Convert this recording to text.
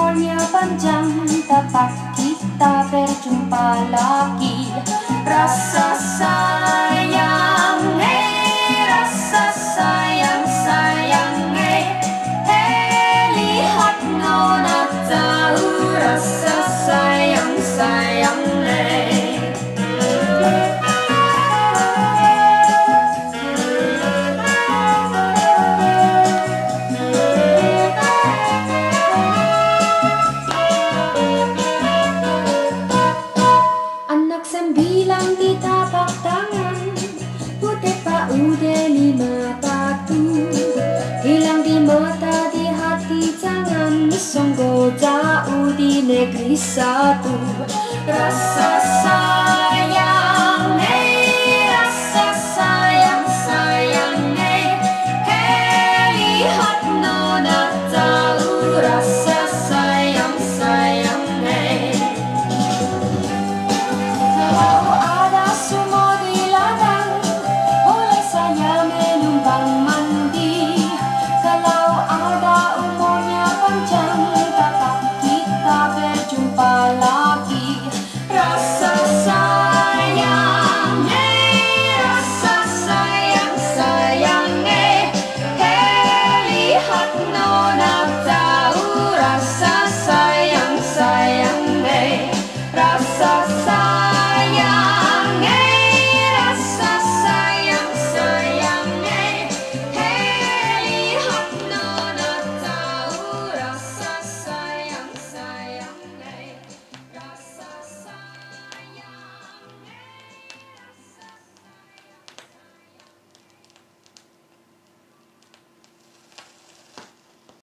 umurnya panjang, dapat kita berjumpa lagi. Rasa sayang, rasa sayang, sayang, lihat nona tahu rasa sayang, sayang, Anak sembilan di tapak tangan, putih paude lima batu. Hilang di mata, di hati, jangan sungguh jauh di negeri satu. Rasa sayang